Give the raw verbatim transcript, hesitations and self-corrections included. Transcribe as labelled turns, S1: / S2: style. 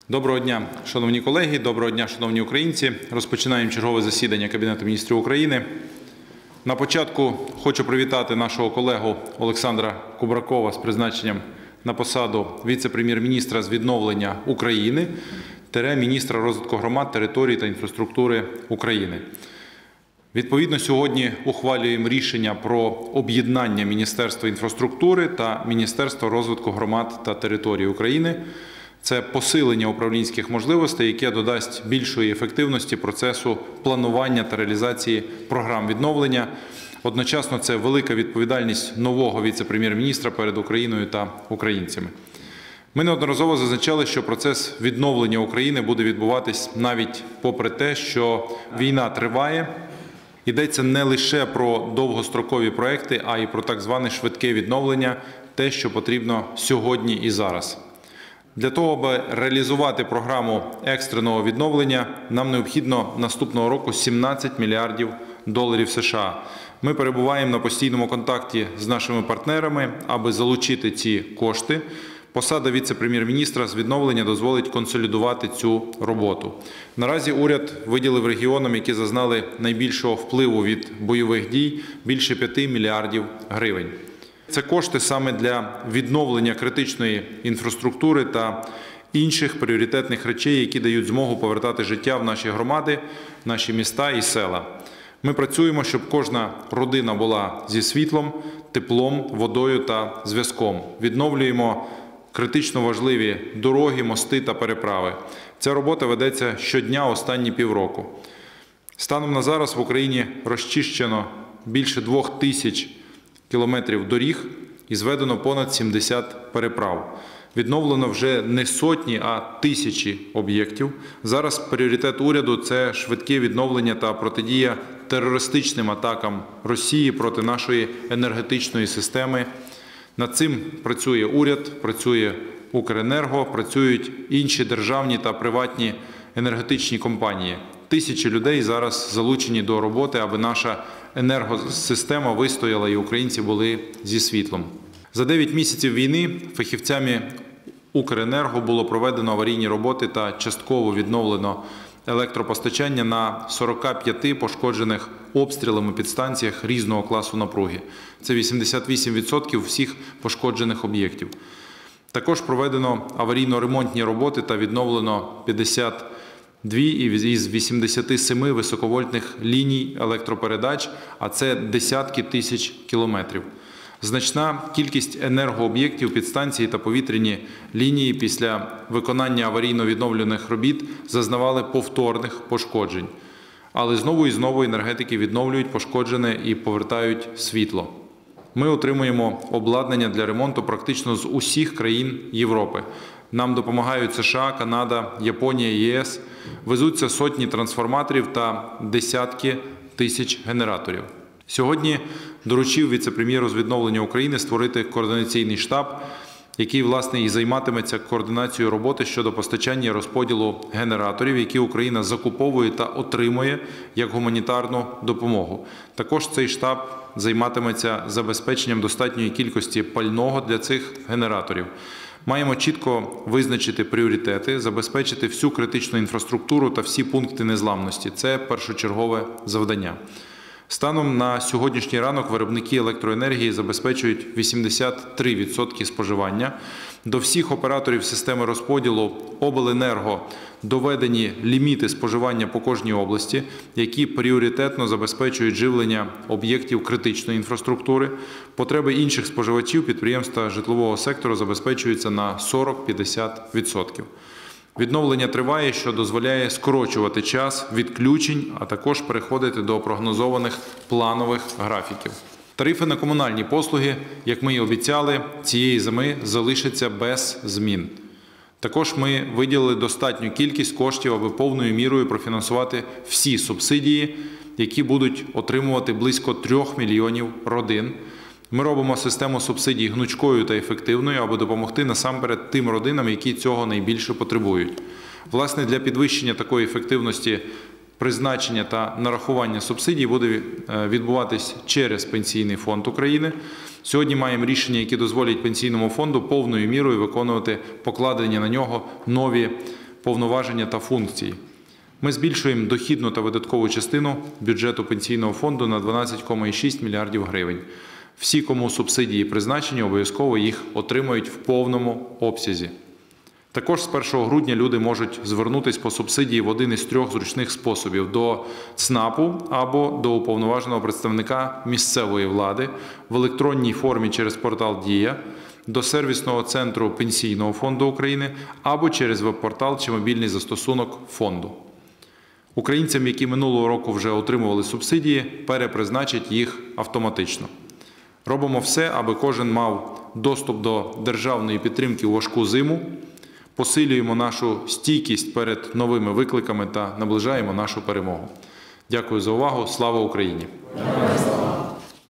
S1: Доброго дня, шановні колеги, доброго дня, шановні українці. Розпочинаємо чергове засідання Кабінету міністрів України. На початку хочу привітати нашого колегу Олександра Кубракова з призначенням на посаду віце-прем'єр-міністра з відновлення України – міністра розвитку громад, територій та інфраструктури України. Відповідно, сьогодні ухвалюємо рішення про об'єднання Міністерства інфраструктури та Міністерства розвитку громад та територій України. Це посилення управлінських можливостей, яке додасть більшої ефективності процесу планування та реалізації програм відновлення. Одночасно це велика відповідальність нового віце-прем'єр-міністра перед Україною та українцями. Ми неодноразово зазначали, що процес відновлення України буде відбуватись навіть попри те, що війна триває. Йдеться не лише про довгострокові проекти, а й про так зване швидке відновлення, те, що потрібно сьогодні і зараз. Для того, аби реалізувати програму екстреного відновлення, нам необхідно наступного року сімнадцять мільярдів доларів США. Ми перебуваємо на постійному контакті з нашими партнерами, аби залучити ці кошти. Посада віце-прем'єр-міністра з відновлення дозволить консолідувати цю роботу. Наразі уряд виділив регіонам, які зазнали найбільшого впливу від бойових дій, більше п'яти мільярдів гривень. Це кошти саме для відновлення критичної інфраструктури та інших пріоритетних речей, які дають змогу повертати життя в наші громади, наші міста і села. Ми працюємо, щоб кожна родина була зі світлом, теплом, водою та зв'язком. Відновлюємо критично важливі дороги, мости та переправи. Ця робота ведеться щодня останні півроку. Станом на зараз в Україні розчищено більше двох тисяч кілометрів доріг і зведено понад сімдесят переправ. Відновлено вже не сотні, а тисячі об'єктів. Зараз пріоритет уряду – це швидке відновлення та протидія терористичним атакам Росії проти нашої енергетичної системи. Над цим працює уряд, працює Укренерго, працюють інші державні та приватні енергетичні компанії. Тисячі людей зараз залучені до роботи, аби наша енергосистема вистояла і українці були зі світлом. За дев'ять місяців війни фахівцями Укренерго було проведено аварійні роботи та частково відновлено електропостачання на сорока п'яти пошкоджених обстрілами підстанціях різного класу напруги. Це вісімдесят вісім відсотків всіх пошкоджених об'єктів. Також проведено аварійно-ремонтні роботи та відновлено п'ятдесят дві із вісімдесяти семи високовольтних ліній електропередач, а це десятки тисяч кілометрів. Значна кількість енергооб'єктів, підстанцій та повітряні лінії після виконання аварійно-відновлених робіт зазнавали повторних пошкоджень. Але знову і знову енергетики відновлюють пошкоджене і повертають світло. Ми отримуємо обладнання для ремонту практично з усіх країн Європи. Нам допомагають США, Канада, Японія, ЄС. Везуться сотні трансформаторів та десятки тисяч генераторів. Сьогодні доручив віце-прем'єру з відновлення України створити координаційний штаб, який, власне, і займатиметься координацією роботи щодо постачання і розподілу генераторів, які Україна закуповує та отримує як гуманітарну допомогу. Також цей штаб займатиметься забезпеченням достатньої кількості пального для цих генераторів. Маємо чітко визначити пріоритети, забезпечити всю критичну інфраструктуру та всі пункти незламності. Це першочергове завдання. Станом на сьогоднішній ранок виробники електроенергії забезпечують вісімдесят три відсотки споживання. До всіх операторів системи розподілу обленерго доведені ліміти споживання по кожній області, які пріоритетно забезпечують живлення об'єктів критичної інфраструктури. Потреби інших споживачів, підприємств та житлового сектору забезпечуються на сорок - п'ятдесят відсотків. Відновлення триває, що дозволяє скорочувати час відключень, а також переходити до прогнозованих планових графіків. Тарифи на комунальні послуги, як ми і обіцяли, цієї зими залишаться без змін. Також ми виділили достатню кількість коштів, аби повною мірою профінансувати всі субсидії, які будуть отримувати близько трьох мільйонів родин. Ми робимо систему субсидій гнучкою та ефективною, аби допомогти насамперед тим родинам, які цього найбільше потребують. Власне, для підвищення такої ефективності призначення та нарахування субсидій буде відбуватись через Пенсійний фонд України. Сьогодні маємо рішення, які дозволять Пенсійному фонду повною мірою виконувати покладені на нього нові повноваження та функції. Ми збільшуємо дохідну та видаткову частину бюджету Пенсійного фонду на дванадцять цілих шість мільярдів гривень. Всі, кому субсидії призначені, обов'язково їх отримають в повному обсязі. Також з першого грудня люди можуть звернутися по субсидії в один із трьох зручних способів – до ЦНАПу або до уповноваженого представника місцевої влади в електронній формі через портал «Дія», до сервісного центру Пенсійного фонду України або через веб-портал чи мобільний застосунок фонду. Українцям, які минулого року вже отримували субсидії, перепризначать їх автоматично. Робимо все, аби кожен мав доступ до державної підтримки у важку зиму, посилюємо нашу стійкість перед новими викликами та наближаємо нашу перемогу. Дякую за увагу. Слава Україні!